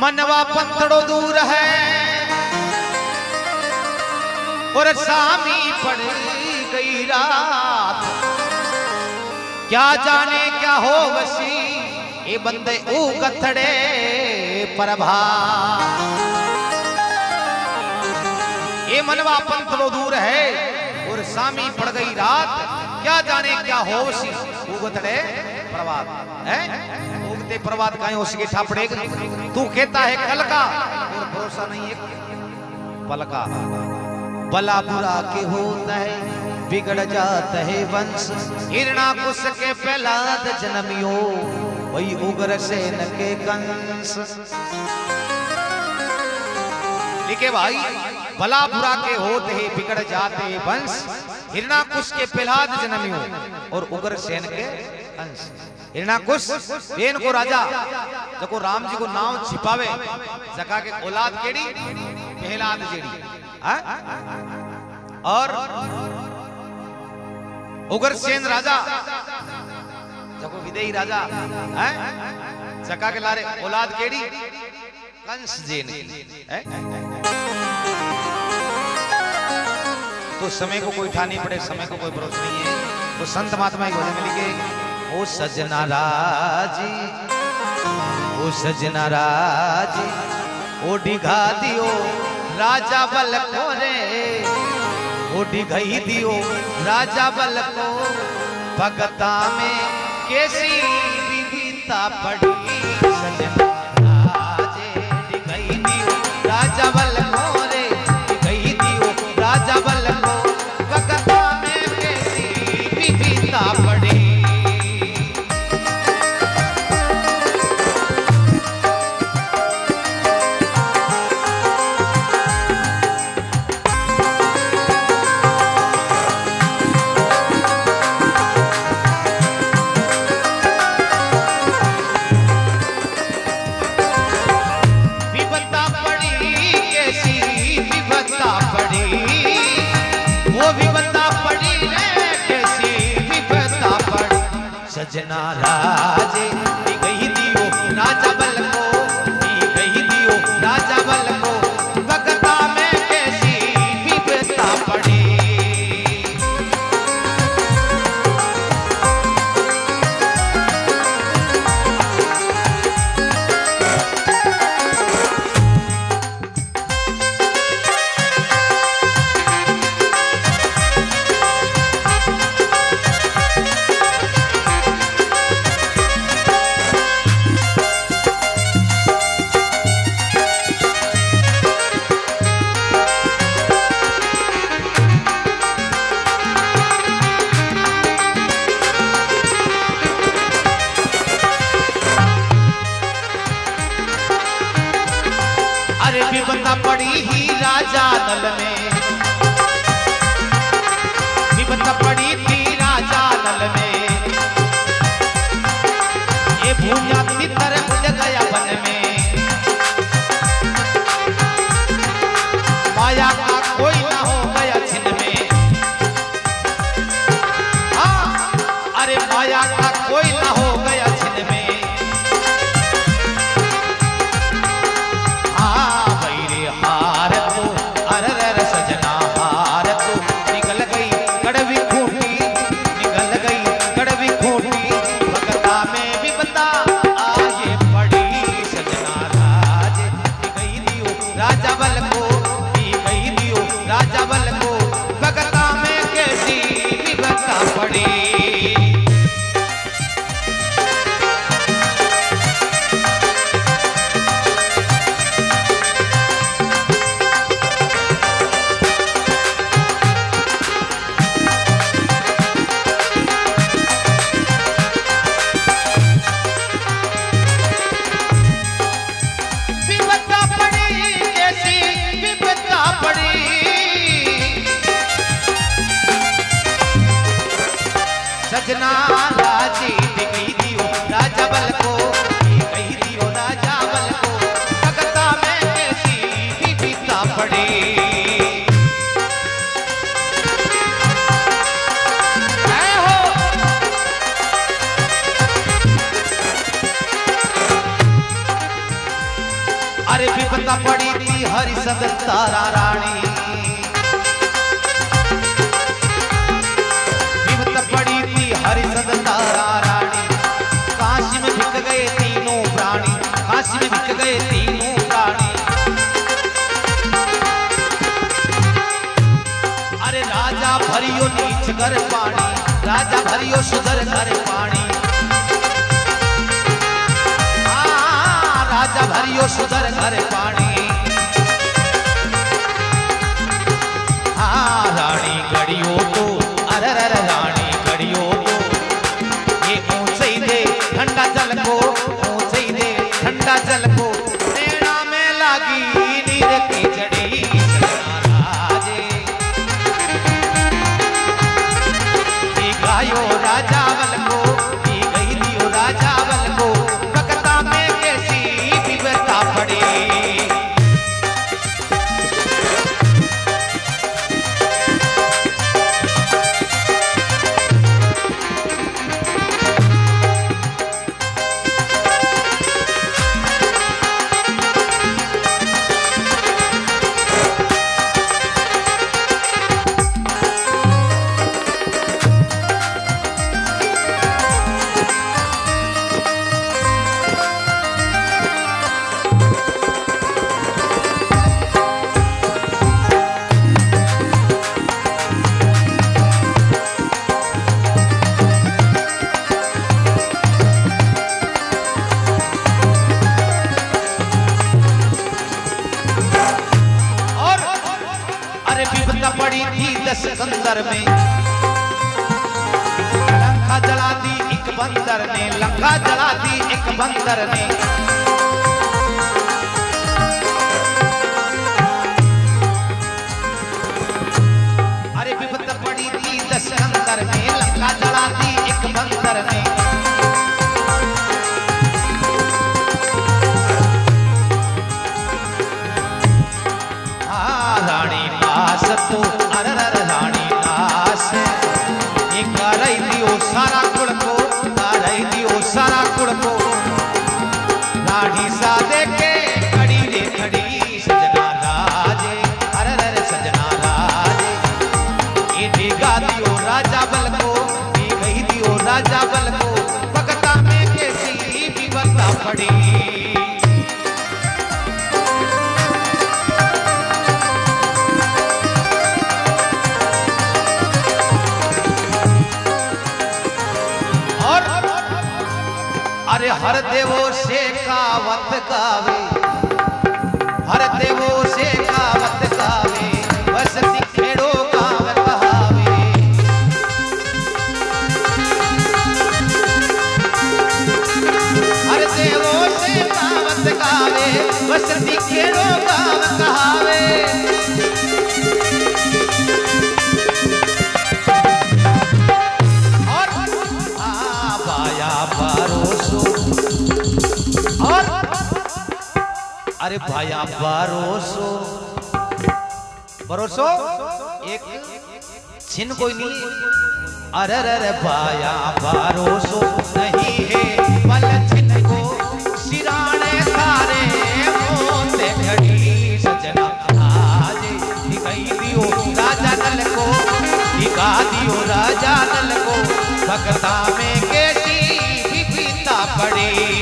मनवा पंथड़ो दूर है और सामी पड़ गई रात। क्या जाने क्या हो वसी ये बंदे गथड़े प्रभा। ये मनवा पंथड़ो दूर है और सामी पड़ गई रात। क्या जाने क्या हो वसी गथड़े प्रभात है। उगते प्रभात काहे उसके ठापड़े। तू कहता है कल का और भरोसा नहीं है पल का। भला बुरा के होता है बिगड़ जाता है वंश। हिरणा कुश के प्रहलाद जन्मियो वही उग्र सेन के कंस। लिखे भाई भला बुरा के होते हैं बिगड़ जाते हैं वंश। हिरणाकुश के प्रहलाद जन्मियो और उग्र सेन के कंस। हिरणाकुश सेन को राजा जको राम जी को नाम छिपावे जका के औलाद केड़ी प्रहलाद जेड़ी और उग्रसेन राजा जको विदेही राजा है जका के लारे औलाद केड़ी कंस जेन है। तो समय को कोई ठानी पड़े समय को कोई भरोसा नहीं है। तो संत महात्मा एक भजन में लिखे ओ सजना राजी ओ सजना राजी ओ डिघा दियो राजा बल को रे ओ डिघई दियो राजा बल को। भगता में कैसी विविधता पड़ी सजना राजे डिघई दियो राजा बल को रे डिघई दियो राजा बल को। भगता में कैसी विविधता पड़ी। सजना राजे गई दियो राजा बल को गई दियो राजा बल को। भगता में कैसी विविधता पड़ी। विपदा पड़ी ही राजा नल में विपदा पड़ी थी राजा नल में। ये भूया तितर बुझ गया वन में। माया का कोई ना हो गया छिन में। अरे माया का कोई ना हो गया छिन में। सजना राजी गई दियो राजा बल को गई दियो राजा बल को। भगता में कैसी विविधता पड़ी। विपदा पड़ी थी हरिसद तारा रानी, विपदा पड़ी थी हरिसद तारा रानी। काशी में बिक गए तीनों प्राणी, काशी में बिक गए तीनों प्राणी। अरे राजा भरियो नीच कर पानी, राजा भरियो सुधर कर पानी। राजा भरियो सुधर कर पानी। हाँ रानी गड़ियो तो अरर रानी गड़ियो तो ये ऊंचे दे ठंडा जल को, ऊंचे दे ठंडा जल को। नैना में लागी नीर की जड़ी राजे, गायो राजा बल को, गई दियो राजा बल को। भक्ता में कैसी विपदा पड़ी। पड़ी थी दशकंदर में, लंका जला दी एक बंदर ने, लंका जला दी एक बंदर ने। अरे विपद पड़ी थी दशकंदर में, लंका जला दी एक बंदर ने। रानी पास तो अरर रानी पास ये कराई दियो सारा कुड़ को, कराई दियो सारा कुड़ को। रानी सादे के खड़ी रे खड़ी सजना राजे, अरर सजना राजे। ये डिगा दियो राजा बल को, ये गई दियो राजा बल को। भक्ता में कैसी विपदा पड़ी। अरे हर देवो से कावत गावे, हर देवो से कावत गावे। बसती खेड़ो गाव कहावे। हर देवो से कावत गावे, बसती खेड़ो गाव कहावे। अरे भाया भरोसो, भरोसो एक छिन कोई नहीं। अरे भाया भरोसो नहीं है पल छिन को। सिराने सारे मोते खड़ी सजना आज। दिखाई दियो राजा नल को, दिखा दियो राजा नल को। भक्ता में कैसी विपदा पड़ी।